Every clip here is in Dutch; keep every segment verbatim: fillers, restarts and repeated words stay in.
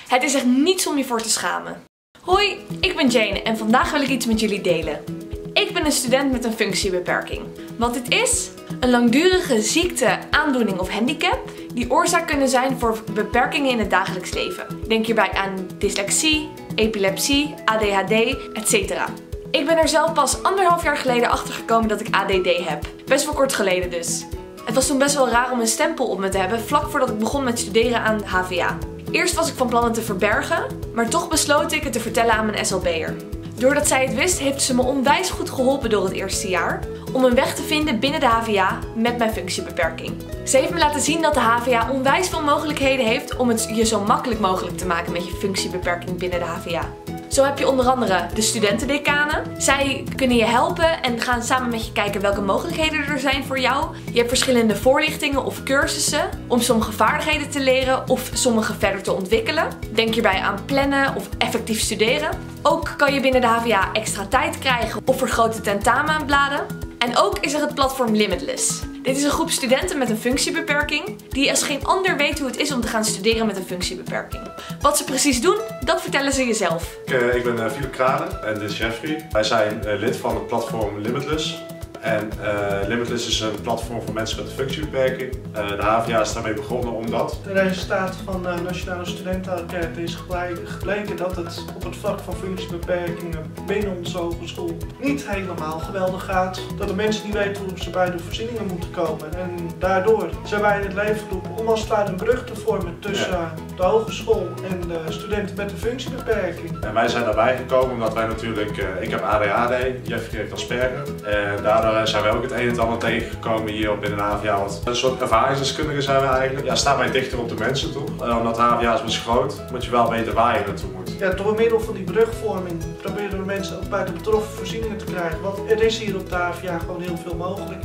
Het is echt niets om je voor te schamen. Hoi, ik ben Jane en vandaag wil ik iets met jullie delen. Ik ben een student met een functiebeperking. Wat dit is? Een langdurige ziekte, aandoening of handicap die oorzaak kunnen zijn voor beperkingen in het dagelijks leven. Denk hierbij aan dyslexie, epilepsie, A D H D, et cetera. Ik ben er zelf pas anderhalf jaar geleden achter gekomen dat ik A D D heb. Best wel kort geleden dus. Het was toen best wel raar om een stempel op me te hebben vlak voordat ik begon met studeren aan H V A. Eerst was ik van plan het te verbergen, maar toch besloot ik het te vertellen aan mijn S L B'er. Doordat zij het wist, heeft ze me onwijs goed geholpen door het eerste jaar om een weg te vinden binnen de H V A met mijn functiebeperking. Ze heeft me laten zien dat de H V A onwijs veel mogelijkheden heeft om het je zo makkelijk mogelijk te maken met je functiebeperking binnen de H V A. Zo heb je onder andere de studentendecanen. Zij kunnen je helpen en gaan samen met je kijken welke mogelijkheden er zijn voor jou. Je hebt verschillende voorlichtingen of cursussen om sommige vaardigheden te leren of sommige verder te ontwikkelen. Denk hierbij aan plannen of effectief studeren. Ook kan je binnen de H V A extra tijd krijgen of vergrote tentamenbladen. En ook is er het platform Limitless. Dit is een groep studenten met een functiebeperking die als geen ander weet hoe het is om te gaan studeren met een functiebeperking. Wat ze precies doen, dat vertellen ze jezelf. Ik, uh, ik ben uh, Philip Kranen en dit is Jeffrey. Wij zijn uh, lid van het platform Limitless. En uh, Limitless is een platform voor mensen met een functiebeperking. Uh, de H V A is daarmee begonnen omdat... De resultaten van de Nationale Studentenenquête is gebleken dat het op het vlak van functiebeperkingen binnen onze hogeschool niet helemaal geweldig gaat. Dat de mensen niet weten hoe ze bij de voorzieningen moeten komen. En daardoor zijn wij in het leven geroepen om als het ware een brug te vormen tussen ja. de hogeschool en de studenten met een functiebeperking. En wij zijn daarbij gekomen omdat wij natuurlijk, uh, ik heb A D H D, Jeffrey heeft Asperger. En daardoor zijn wij ook het een en ander tegengekomen hier op in de H V A. Want een soort ervaringsdeskundigen zijn we eigenlijk. Ja, staan wij dichter op de mensen toe. En omdat de H V A is best groot, moet je wel weten waar je naartoe moet. Ja, door middel van die brugvorming proberen we mensen ook bij de betroffen voorzieningen te krijgen. Want er is hier op de H V A gewoon heel veel mogelijk.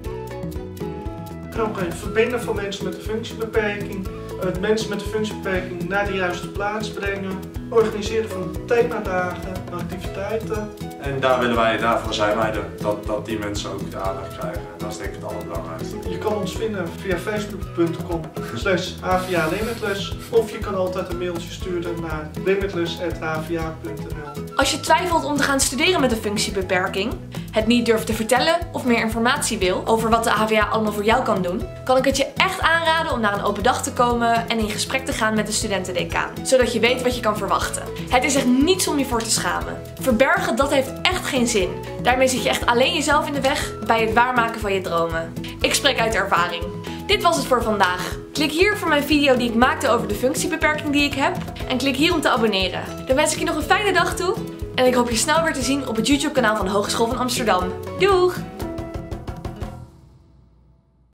En ook het verbinden van mensen met een functiebeperking. Het mensen met een functiebeperking naar de juiste plaats brengen. Organiseren van themadagen, activiteiten. En daar willen wij, daarvoor zijn wij er, dat, dat die mensen ook de aandacht krijgen. Dat is denk ik het allerbelangrijkste. Je kan ons vinden via facebook punt com slash H V A Limitless of je kan altijd een mailtje sturen naar limitless at h v a punt n l. Als je twijfelt om te gaan studeren met een functiebeperking, het niet durft te vertellen of meer informatie wil over wat de H V A allemaal voor jou kan doen, kan ik het je echt aanraden om naar een open dag te komen en in gesprek te gaan met de studentendecaan, zodat je weet wat je kan verwachten. Het is echt niets om je voor te schamen. Verbergen, dat heeft echt geen zin. Daarmee zit je echt alleen jezelf in de weg bij het waarmaken van je dromen. Ik spreek uit ervaring. Dit was het voor vandaag. Klik hier voor mijn video die ik maakte over de functiebeperking die ik heb en klik hier om te abonneren. Dan wens ik je nog een fijne dag toe en ik hoop je snel weer te zien op het YouTube kanaal van de Hogeschool van Amsterdam. Doeg!